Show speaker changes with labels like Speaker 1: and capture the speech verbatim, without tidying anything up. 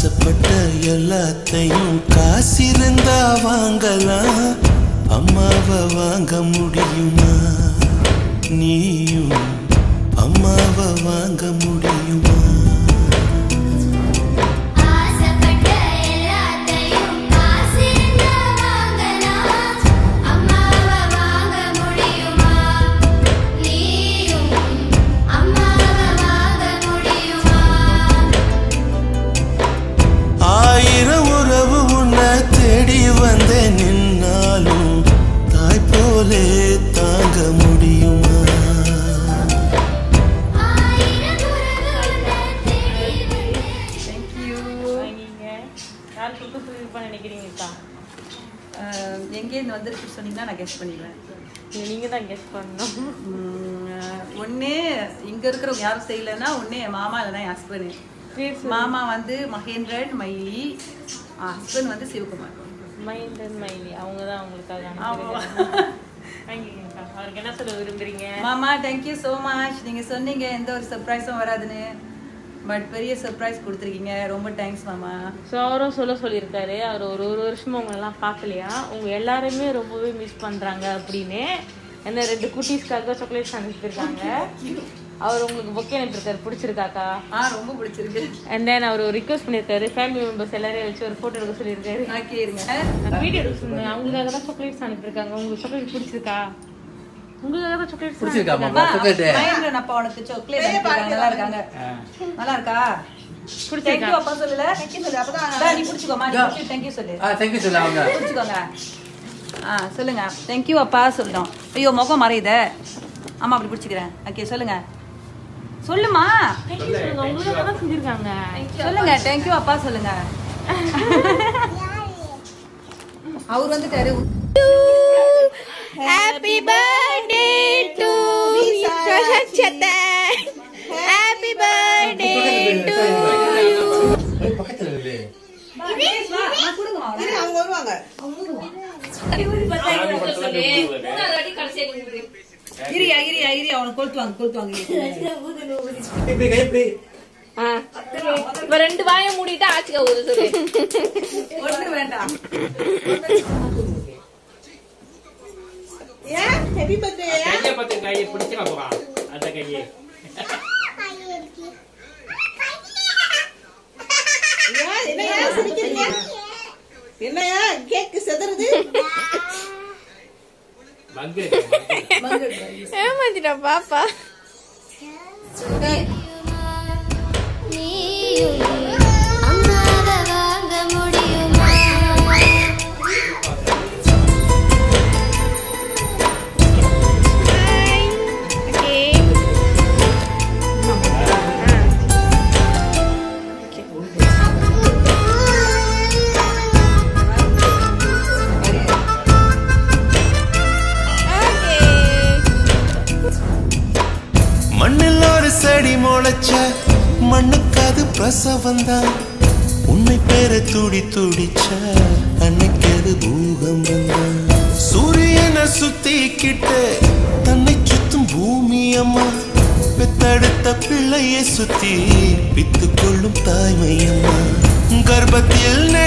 Speaker 1: ஆசைப்பட்ட எல்லாத்தையும் காசிருந்தா வாங்கலாம், அம்மாவை வாங்க முடியுமா? நீயும் அம்மாவை வாங்க முடியுமா? ஆயிரம் உறவு உன்னை தேடி வந்த நின்னாலும் தாய் போலே தாங்க முடியுமா?
Speaker 2: எங்கேருந்து வந்துருக்கு சொன்னீங்கன்னா நான் கெஸ் பண்ணிடுவேன்.
Speaker 3: நீங்க தான் கெஸ் பண்ணணும்.
Speaker 2: ஒன்று இங்கே இருக்கிறவங்க யாரும் செய்யலைன்னா ஒன்று என் மாமா இல்லைன்னா என் ஹஸ்பண்ட். மாமா வந்து மகேந்திரன் மைலி, ஹஸ்பண்ட் வந்து சிவகுமார்.
Speaker 3: மகேந்திரன் மைலி அவங்க தான் அவங்களுக்காக அவருக்கு என்ன சொல்ல விரும்புறீங்க?
Speaker 2: மாமா தேங்க்யூ ஸோ மச். நீங்கள் சொன்னீங்க எந்த ஒரு சர்ப்ரைஸும் வராதுன்னு, பட் பெரிய சர்ப்ரைஸ் கொடுத்துருக்கீங்க. ரொம்ப தேங்க்ஸ் மாமா.
Speaker 3: ஸோ அவரும் சொல்ல சொல்லியிருக்காரு, அவர் ஒரு ஒரு வருஷமும் உங்களெல்லாம் பார்க்கலையா, உங்கள் எல்லாருமே ரொம்பவே மிஸ் பண்ணுறாங்க அப்படின்னு. என்ன ரெண்டு குட்டீஸ்க்காக சாக்லேட்ஸ் அனுப்பியிருக்காங்க. அவர் உங்களுக்கு பொக்கே அனுப்பியிருக்காரு, பிடிச்சிருக்காக்கா?
Speaker 2: ஆ ரொம்ப பிடிச்சிருக்கு.
Speaker 3: அண்ட் தென் அவர் ஒரு ரிக்வஸ்ட் பண்ணியிருக்காரு, ஃபேமிலி மெம்பர்ஸ் எல்லாரையும் வச்சு ஒரு ஃபோட்டோ எடுக்க சொல்லியிருக்காரு.
Speaker 2: ஓகே இருங்க,
Speaker 3: வீடியோ எடுக்க சொன்னேன். அவங்களுக்காக தான் சாக்லேட்ஸ் அனுப்பியிருக்காங்க. உங்களுக்கு சாக்லேட் பிடிச்சிருக்கா? உங்களுக்காக தான் சாக்லேட்
Speaker 2: பிடிச்சிருக்கா? மகேந்திரன் அப்பா உனக்கு சாக்லேட் நல்லா இருக்காங்க. நல்லா இருக்கா? பிடிச்சிருக்கா அப்பா? சொல்லல தேங்க்யூ சொல்லு. அப்பதான் நீ பிடிச்சிக்கோமா, நீ தேங்க்யூ சொல்லு. ஆ தேங்க்யூ சொல்லு. அவங்க பிடிச்சிக்கோங்க. ஆ சொல்லுங்க தேங்க்யூ அப்பா சொல்லிட்டோம். ஐயோ முகம் மறையுதே. ஆமா அப்படி பிடிச்சிக்கிறேன். ஓகே சொல்லுங்க சொல்லுமா.
Speaker 3: உங்களுக்காக தான் செஞ்சிருக்காங்க.
Speaker 2: சொல்லுங்க தேங்க்யூ அப்பா சொல்லுங்க. அவர் வந்துட்டாரு.
Speaker 4: Happy birthday to Shashachata. Happy birthday to you.
Speaker 1: பக்கத்துல இல்ல
Speaker 2: நான் கொடுங்க. இரு அவங்க வருவாங்க. இரியா இரியா இரியா அவனை கொளுத்துவாங்க கொளுத்துவாங்க.
Speaker 1: இப்படி கை இப்படி
Speaker 4: இப்ப ரெண்டு வாயை மூடிட்டா ஆச்சுக்க ஒரு சொல்லு.
Speaker 2: ஒண்ணு வேண்டாம்.
Speaker 5: ஏ ஹேப்பி பர்த்டே.
Speaker 6: கையை பத்தி கையை பிடிச்சிக்க போறா. அந்த கையை
Speaker 5: என்னையா சிரிக்கிறீங்க? என்னையா கேக் செதறுது?
Speaker 6: மங்கு
Speaker 4: ஏமாத்திட்டா பாப்பா.
Speaker 1: மண்ணில் ஒரு செடி முளைச்ச மண்ணுக்காது பிரசவந்தான், உன்னை பேர துடி துடிச்ச அன்னைக்கு அது பூகம்பம் தான். சூரியனை சுத்திக்கிட்டு தன்னை சுத்தும் பூமி அம்மா, பெத்தெடுத்த பிள்ளையை சுத்தி பித்து கொள்ளும் தாய்மை அம்மா. கர்ப்பத்தில்